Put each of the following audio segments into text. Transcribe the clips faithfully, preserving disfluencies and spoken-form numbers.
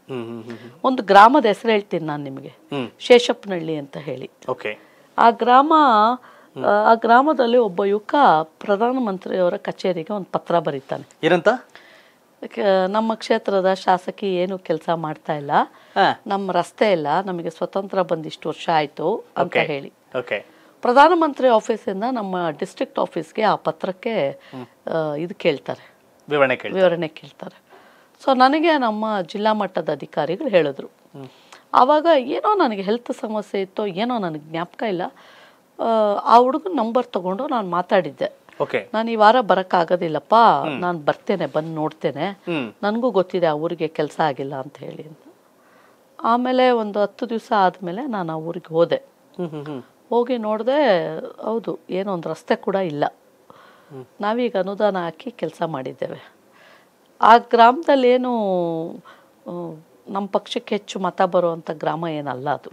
ಒಂದು ಗ್ರಾಮದ ಹೆಸರು ಹೇಳ್ತೀನಿ ನಾನು ನಿಮಗೆ, ಶೇಷಪ್ಪನಹಳ್ಳಿ ಅಂತ ಹೇಳಿ. ಆ ಗ್ರಾಮ ಆ ಗ್ರಾಮದಲ್ಲಿ ಒಬ್ಬ ಯುವಕ ಪ್ರಧಾನಮಂತ್ರಿಯವರ ಕಚೇರಿಗೆ ಒಂದು ಪತ್ರ ಬರೀತಾನೆ. ಏನಂತ? ನಮ್ಮ ಕ್ಷೇತ್ರದ ಶಾಸಕಿ ಏನು ಕೆಲಸ ಮಾಡ್ತಾ ಇಲ್ಲ, ನಮ್ಮ ರಸ್ತೆ ಇಲ್ಲ, ನಮಗೆ ಸ್ವತಂತ್ರ ಬಂದು ಇಷ್ಟು ವರ್ಷ ಆಯ್ತು ಅಂತ ಹೇಳಿ ಪ್ರಧಾನಮಂತ್ರಿ ಆಫೀಸಿಂದ ನಮ್ಮ ಡಿಸ್ಟ್ರಿಕ್ಟ್ ಆಫೀಸ್ಗೆ ಆ ಪತ್ರಕ್ಕೆ ಇದು ಕೇಳ್ತಾರೆ, ವಿವರಣೆ ಕೇಳ್ತಾರೆ. ಸೊ ನನಗೆ ನಮ್ಮ ಜಿಲ್ಲಾ ಮಟ್ಟದ ಅಧಿಕಾರಿಗಳು ಹೇಳಿದ್ರು. ಆವಾಗ ಏನೋ ನನಗೆ ಹೆಲ್ತ್ ಸಮಸ್ಯೆ ಇತ್ತು, ಏನೋ ನನಗೆ ಜ್ಞಾಪಕ ಇಲ್ಲ. ಆ ಹುಡುಗನ ನಂಬರ್ ತಗೊಂಡು ನಾನು ಮಾತಾಡಿದ್ದೆ. ನಾನು ಈ ವಾರ ಬರೋಕ್ಕಾಗೋದಿಲ್ಲಪ್ಪ, ನಾನು ಬರ್ತೇನೆ, ಬಂದು ನೋಡ್ತೇನೆ, ನನಗೂ ಗೊತ್ತಿದೆ ಆ ಊರಿಗೆ ಕೆಲಸ ಆಗಿಲ್ಲ ಅಂತ ಹೇಳಿ ಅಂತ. ಆಮೇಲೆ ಒಂದು ಹತ್ತು ದಿವಸ ಆದಮೇಲೆ ನಾನು ಆ ಊರಿಗೆ ಹೋದೆ. ಹೋಗಿ ನೋಡಿದೆ, ಹೌದು, ಏನೋ ಒಂದು ರಸ್ತೆ ಕೂಡ ಇಲ್ಲ. ನಾವೀಗ ಅನುದಾನ ಹಾಕಿ ಕೆಲಸ ಮಾಡಿದ್ದೇವೆ. ಆ ಗ್ರಾಮದಲ್ಲಿ ಏನು ನಮ್ಮ ಪಕ್ಷಕ್ಕೆ ಹೆಚ್ಚು ಮತ ಬರುವಂಥ ಗ್ರಾಮ ಏನಲ್ಲ ಅದು.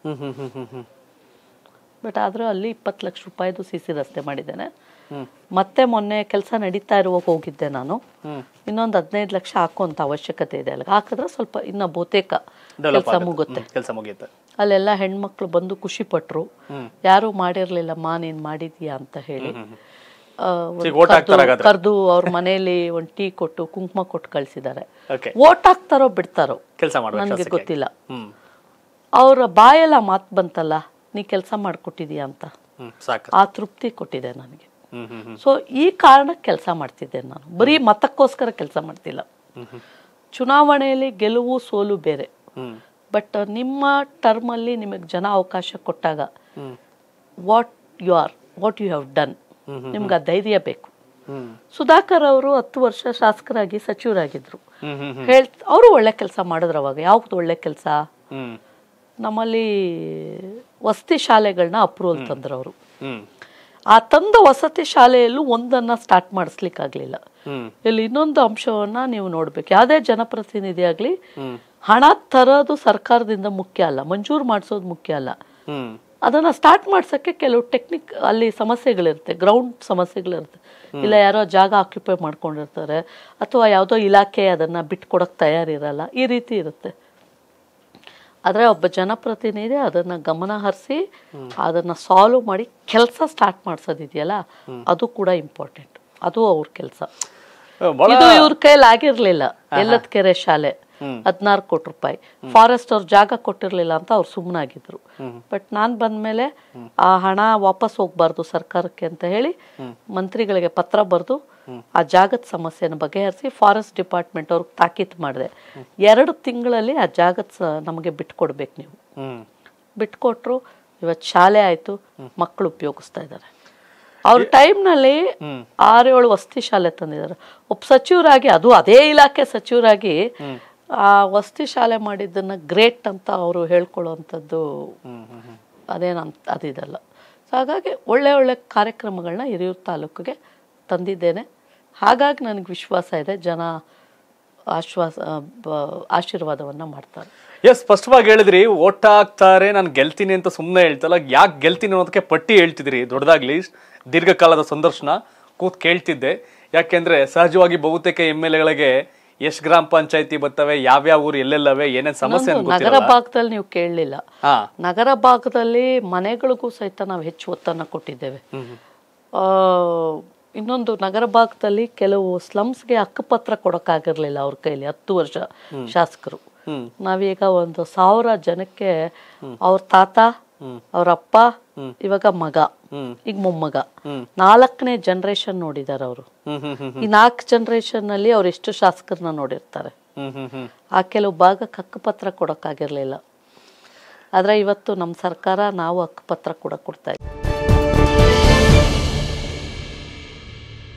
ಬಟ್ ಆದರೂ ಅಲ್ಲಿ ಇಪ್ಪತ್ತು ಲಕ್ಷ ರೂಪಾಯಿದು ಸಿ ಸಿ ರಸ್ತೆ ಮಾಡಿದ್ದೇನೆ. ಮತ್ತೆ ಮೊನ್ನೆ ಕೆಲಸ ನಡೀತಾ ಇರುವಾಗ ಹೋಗಿದ್ದೆ ನಾನು. ಇನ್ನೊಂದು ಹದಿನೈದು ಲಕ್ಷ ಹಾಕುವಂತ ಅವಶ್ಯಕತೆ ಇದೆ. ಅಲ್ಲಿ ಹಾಕಿದ್ರೆ ಸ್ವಲ್ಪ ಇನ್ನ ಬಹುತೇಕ ಕೆಲಸ ಮುಗುತ್ತೆ. ಕೆಲಸ ಮುಗಿಯುತ್ತೆ. ಅಲ್ಲೆಲ್ಲ ಹೆಣ್ಮಕ್ಳು ಬಂದು ಖುಷಿ ಪಟ್ರು. ಯಾರು ಮಾಡಿರ್ಲಿಲ್ಲಮ್ಮ, ನೀನ್ ಮಾಡಿದೀಯಾ ಅಂತ ಹೇಳಿ ಕರ್ದು ಅವ್ರ ಮನೆಯಲ್ಲಿ ಒಂದ್ ಟೀ ಕೊಟ್ಟು ಕುಂಕುಮ ಕೊಟ್ಟು ಕಳ್ಸಿದ್ದಾರೆ. ಓಟ್ ಹಾಕ್ತಾರೋ ಬಿಡ್ತಾರೋ ನನ್ಗೆ ಗೊತ್ತಿಲ್ಲ. ಅವ್ರ ಬಾಯೆಲ್ಲ ಮಾತು ಬಂತಲ್ಲ, ನೀ ಕೆಲಸ ಮಾಡ್ಕೊಟ್ಟಿದೀಯ ಅಂತ, ಆ ತೃಪ್ತಿ ಕೊಟ್ಟಿದೆ ನನಗೆ. ಸೊ ಈ ಕಾರಣಕ್ಕೆ ಕೆಲಸ ಮಾಡ್ತಿದ್ದೆ ನಾನು, ಬರೀ ಮತಕ್ಕೋಸ್ಕರ ಕೆಲಸ ಮಾಡ್ತಿಲ್ಲ. ಚುನಾವಣೆಯಲ್ಲಿ ಗೆಲುವು ಸೋಲು ಬೇರೆ, ಬಟ್ ನಿಮ್ಮ ಟರ್ಮ್ ಅಲ್ಲಿ ನಿಮಗೆ ಜನ ಅವಕಾಶ ಕೊಟ್ಟಾಗ what you are what you have done, ನಿಮ್ಗೆ ಆ ಧೈರ್ಯ ಬೇಕು. ಸುಧಾಕರ್ ಅವರು ಹತ್ತು ವರ್ಷ ಶಾಸಕರಾಗಿ ಸಚಿವರಾಗಿದ್ರು. ಹೇಳ್ ಅವರು ಒಳ್ಳೆ ಕೆಲಸ ಮಾಡಿದ್ರು. ಅವಾಗ ಯಾವ್ದು ಒಳ್ಳೆ ಕೆಲಸ? ನಮ್ಮಲ್ಲಿ ವಸತಿ ಶಾಲೆಗಳನ್ನ ಅಪ್ರೂವಲ್ ತಂದ್ರು ಅವರು. ಆ ತಂದ ವಸತಿ ಶಾಲೆಯಲ್ಲೂ ಒಂದನ್ನ ಸ್ಟಾರ್ಟ್ ಮಾಡಿಸ್ಲಿಕ್ಕಾಗ್ಲಿಲ್ಲ. ಇಲ್ಲಿ ಇನ್ನೊಂದು ಅಂಶವನ್ನ ನೀವು ನೋಡ್ಬೇಕು, ಯಾವ್ದೇ ಜನಪ್ರತಿನಿಧಿ ಆಗ್ಲಿ ಹಣ ತರೋದು ಸರ್ಕಾರದಿಂದ ಮುಖ್ಯ ಅಲ್ಲ, ಮಂಜೂರು ಮಾಡಿಸೋದು ಮುಖ್ಯ ಅಲ್ಲ. ಅದನ್ನ ಸ್ಟಾರ್ಟ್ ಮಾಡ್ಸಕ್ಕೆ ಕೆಲವು ಟೆಕ್ನಿಕ್ ಅಲ್ಲಿ ಸಮಸ್ಯೆಗಳಿರುತ್ತೆ, ಗ್ರೌಂಡ್ ಸಮಸ್ಯೆಗಳಿರುತ್ತೆ. ಇಲ್ಲ ಯಾರೋ ಜಾಗ ಆಕ್ಯುಪೈ ಮಾಡ್ಕೊಂಡಿರ್ತಾರೆ, ಅಥವಾ ಯಾವುದೋ ಇಲಾಖೆ ಅದನ್ನ ಬಿಟ್ಕೊಡಕ್ ತಯಾರಿರಲ್ಲ, ಈ ರೀತಿ ಇರುತ್ತೆ. ಆದ್ರೆ ಒಬ್ಬ ಜನಪ್ರತಿನಿಧಿ ಅದನ್ನ ಗಮನ ಹರಿಸಿ ಅದನ್ನ ಸಾಲ್ವ್ ಮಾಡಿ ಕೆಲಸ ಸ್ಟಾರ್ಟ್ ಮಾಡ್ಸೋದಿದೆಯಲ್ಲ, ಅದು ಕೂಡ ಇಂಪಾರ್ಟೆಂಟ್. ಅದು ಅವ್ರ ಕೆಲಸ. ಇದು ಇವ್ರ ಕೈಲಿ ಆಗಿರ್ಲಿಲ್ಲ. ಎಲ್ಲದ ಕೆರೆ ಶಾಲೆ ಹದಿನಾರು ಕೋಟಿ ರೂಪಾಯಿ ಫಾರೆಸ್ಟ್ ಅವ್ರ ಜಾಗ ಕೊಟ್ಟಿರ್ಲಿಲ್ಲ ಅಂತ ಅವ್ರು ಸುಮ್ಮನಾಗಿದ್ರು. ಬಟ್ ನಾನ್ ಬಂದ್ಮೇಲೆ ಆ ಹಣ ವಾಪಸ್ ಹೋಗ್ಬಾರ್ದು ಸರ್ಕಾರಕ್ಕೆ ಅಂತ ಹೇಳಿ ಮಂತ್ರಿಗಳಿಗೆ ಪತ್ರ ಬರೆದು ಆ ಜಾಗದ ಸಮಸ್ಯೆನ ಬಗೆಹರಿಸಿ ಫಾರೆಸ್ಟ್ ಡಿಪಾರ್ಟ್ಮೆಂಟ್ ಅವ್ರಿಗೆ ತಾಕೀತು ಮಾಡಿದೆ. ಎರಡು ತಿಂಗಳಲ್ಲಿ ಆ ಜಾಗದ ನಮಗೆ ಬಿಟ್ಕೊಡ್ಬೇಕು ನೀವು. ಬಿಟ್ಕೊಟ್ರು. ಇವತ್ತು ಶಾಲೆ ಆಯ್ತು, ಮಕ್ಕಳು ಉಪಯೋಗಿಸ್ತಾ ಇದ್ದಾರೆ. ಅವ್ರ ಟೈಮ್ನಲ್ಲಿ ಆರೇಳು ವಸತಿ ಶಾಲೆ ತಂದಿದ್ದಾರೆ. ಒಬ್ಬ ಸಚಿವರಾಗಿ, ಅದು ಅದೇ ಇಲಾಖೆ ಸಚಿವರಾಗಿ ಆ ವಸತಿ ಶಾಲೆ ಮಾಡಿದ್ದನ್ನ ಗ್ರೇಟ್ ಅಂತ ಅವರು ಹೇಳ್ಕೊಳ್ಳುವಂಥದ್ದು ಅದೇನ ಅದಿದಲ್ಲ. ಸೊ ಹಾಗಾಗಿ ಒಳ್ಳೆ ಒಳ್ಳೆ ಕಾರ್ಯಕ್ರಮಗಳನ್ನ ಹಿರಿಯೂರು ತಾಲೂಕಿಗೆ ತಂದಿದ್ದೇನೆ. ಹಾಗಾಗಿ ನನಗೆ ವಿಶ್ವಾಸ ಇದೆ, ಜನ ಆಶ್ವಾಸ ಆಶೀರ್ವಾದವನ್ನ ಮಾಡ್ತಾರೆ. ಎಸ್, ಸ್ಪಷ್ಟವಾಗಿ ಹೇಳಿದ್ರಿ, ಓಟ್ ಹಾಕ್ತಾರೆ, ನಾನು ಗೆಲ್ತೀನಿ ಅಂತ ಸುಮ್ಮನೆ ಹೇಳ್ತಲ್ಲ, ಯಾಕೆ ಗೆಲ್ತೀನಿ ಅನ್ನೋದಕ್ಕೆ ಪಟ್ಟಿ ಹೇಳ್ತಿದ್ರಿ. ದೊಡ್ಡದಾಗ್ಲಿ ದೀರ್ಘಕಾಲದ ಸಂದರ್ಶನ ಕೂತ್ ಕೇಳ್ತಿದ್ದೆ. ಯಾಕೆಂದ್ರೆ ಸಹಜವಾಗಿ ಬಹುತೇಕ ಎಮ್ ಎಲ್ ಎಗಳಿಗೆ ಎಷ್ಟು ಗ್ರಾಮ ಪಂಚಾಯತಿ ಬರ್ತವೆ, ಯಾವ್ಯಾವ ಊರು ಎಲ್ಲೆಲ್ಲವೆ, ಏನೇನ್ ಸಮಸ್ಯೆ. ನಗರ ಭಾಗದಲ್ಲಿ ನೀವು ಕೇಳಲಿಲ್ಲ. ನಗರ ಭಾಗದಲ್ಲಿ ಮನೆಗಳಿಗೂ ಸಹಿತ ನಾವು ಹೆಚ್ಚು ಒತ್ತನ್ನ ಕೊಟ್ಟಿದ್ದೇವೆ. ಆ ಇನ್ನೊಂದು, ನಗರ ಭಾಗದಲ್ಲಿ ಕೆಲವು ಸ್ಲಮ್ಸ್ಗೆ ಹಕ್ಕುಪತ್ರ ಕೊಡಕ್ಕಾಗಿರ್ಲಿಲ್ಲ ಅವ್ರ ಕೈಲಿ ಹತ್ತು ವರ್ಷ ಶಾಸಕರು. ನಾವೀಗ ಒಂದು ಸಾವಿರ ಜನಕ್ಕೆ ಅವ್ರ ತಾತ, ಅವ್ರ ಅಪ್ಪ, ಇವಾಗ ಮಗ, ಈಗ ಮೊಮ್ಮಗ, ನಾಲ್ಕನೇ ಜನರೇಷನ್ ನೋಡಿದಾರೆ ಅವರು. ಈ ನಾಲ್ಕು ಜನರೇಷನ್ ಅಲ್ಲಿ ಅವ್ರು ಎಷ್ಟು ಶಾಸಕರನ್ನ ನೋಡಿರ್ತಾರೆ. ಆ ಕೆಲವು ಭಾಗಕ್ಕೆ ಹಕ್ಕುಪತ್ರ ಕೊಡಕ್ಕಾಗಿರ್ಲಿಲ್ಲ. ಆದ್ರೆ ಇವತ್ತು ನಮ್ಮ ಸರ್ಕಾರ ನಾವು ಹಕ್ಕುಪತ್ರ ಕೂಡ ಕೊಡ್ತಾ ಇದ್ದೀವಿ.